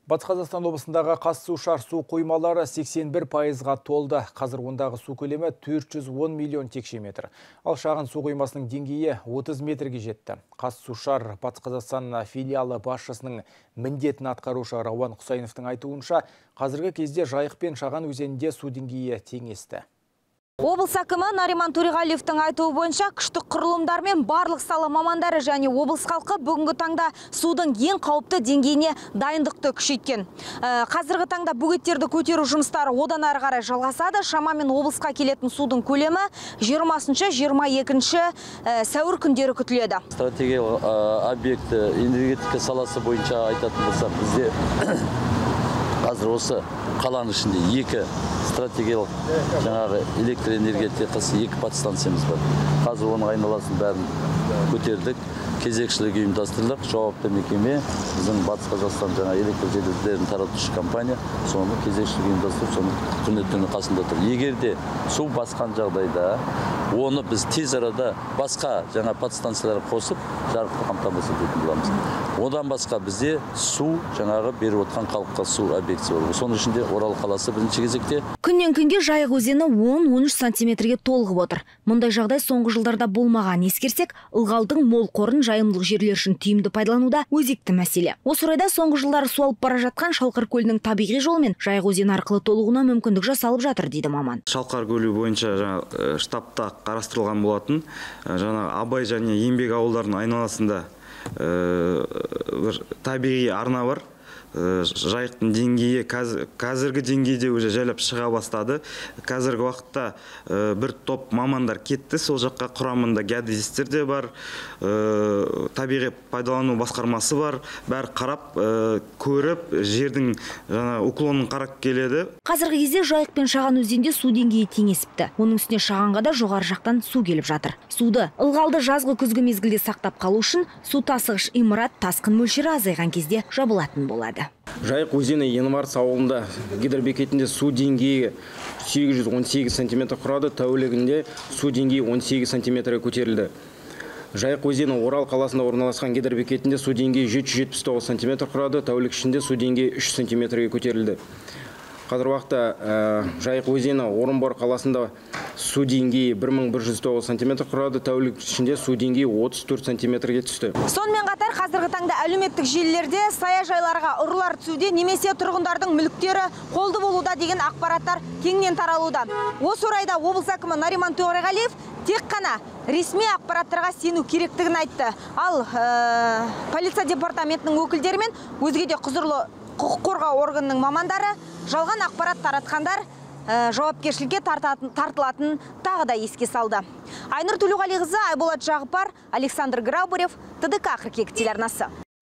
Батыс Қазақстан облысындағы Қазсушар су қоймалары 81%-ға толды. Қазір ондағы су көлемі 410 миллион текше метр. Ал шағын су қоймасының деңгейі 30 метрге жетті. Қазсушар Батыс Қазақстан филиалы басшысының міндетін атқарушы Рауан Құсайыновтың айтуынша, қазіргі кезде Жайық пен Шаған өзенінде су деңгейі теңесті. Облыс әкімі Нариман Төреғалиевтің айтуы бойынша күштік құрылымдар мен барлық сала мамандары және облыс халқы бүгінгі таңда судың ең қауіпті деңгейіне дайындықты күшейткен. Қазіргі таңда бөгеттерді көтеру жұмыстары одан әрі қарай жалғасады. Шамамен облысқа келетін судың көлемі 20-22 сәуір күндері күтіледі. Стратегиялық объекті энергетика саласы бойынша айтатын болсақ, бізде қазір осы қаланың ішінде екі стратегиялық жаңағы электр энергетикасы екі подстанциямыз бар. Қазір оның айналасын бәрін көтердік. Кезекшілік ұйымдастырылып, жауапты мекеме, біздің Батыс Қазақстан жаңа электр желілерін таратушы компания, соны кезекшілік ұйымдастырып, соны түні қасында тұр. Егер де су басқан жағдайда, оны біз тез арада басқа жаңа подстанциялар қосып, жарықты қамтамасыз ететін боламыз. Одан басқа бізде су жаңағы беріп отқан халыққа су объектісі бар. Соның ішінде Орал қаласы бірінші кезекте. Күннен күнге Жайық өзені 10-13 сантиметрге толығып отыр. Мұндай жағдай соңғы жылдарда болмаған ескерсек, ылғалдың мол қорын жайымдылық жерлер үшін тиімді пайдалануда өзекті мәселе. Осы орайда соңғы жылдары су алып бара жатқан Шалқар көлінің табиғи жолымен Жайық өзені арқылы толығуына мүмкіндік жасалып жатыр, дейді маман. Шалқар көлі бойынша штабта қарастырылған болатын. Жаңа Абай және Еңбек ауылдарының айналасында бір табиғи арна бар. Жайықтың деңгейі қазіргі деңгейде уже жайлап шыға бастады. Қазіргі уақытта бір топ мамандар кетті. Сол жаққа құрамында геодезистер де бар, табиғи пайдалану басқармасы бар. Бәрі қарап, көріп, жердің уклонын қарап келеді. Қазіргі кезде Жайық пен Шаған өзенде су деңгейі теңесіпті. Оның үстіне Шағанға да жоғары жақтан су келіп жатыр. Суды ылғалды жазғы күзгі мезгілде сақтап қалу үшін су тасығыш имарат тасқын мөлшері азайған кезде жабылатын болады. Жайық өзені Январс ауылында гидробекетінде су деңгейі 818 см құрады, тәулігінде су деңгейі 18 см көтерілді. Жайық өзені Орал қаласында орналасқан гидробекетінде су деңгейі 779 см құрады, тәулік ішінде су деңгейі 3 см көтерілді. Қазір уақытта Жайық өзені Орынбор қаласында су деңгейі 1109 см құрады, тәулік ішінде су деңгейі 34 см-ге түсті. Сонымен қатар қазіргі таңда әлеуметтік желілерде саяжайларға ұрылар түсуде немесе тұрғындардың мүліктері қолды болуда деген ақпараттар кеңінен таралуда. Осы орайда облыс әкімі Нариман Төреғалиев тек қана ресми ақпараттарға сену керектігін айтты. Ал полиция департаментінің өкілдері мен өзге де құзырлы құқық қорғау органының мамандары жалған ақпарат таратқандар жауапкершілікке тартылатын тағы да еске салды. Айнұр Төлеуғалиқызы, Айболат Жағыпар, Александр Граубарев, ТДК 42 телеарнасы.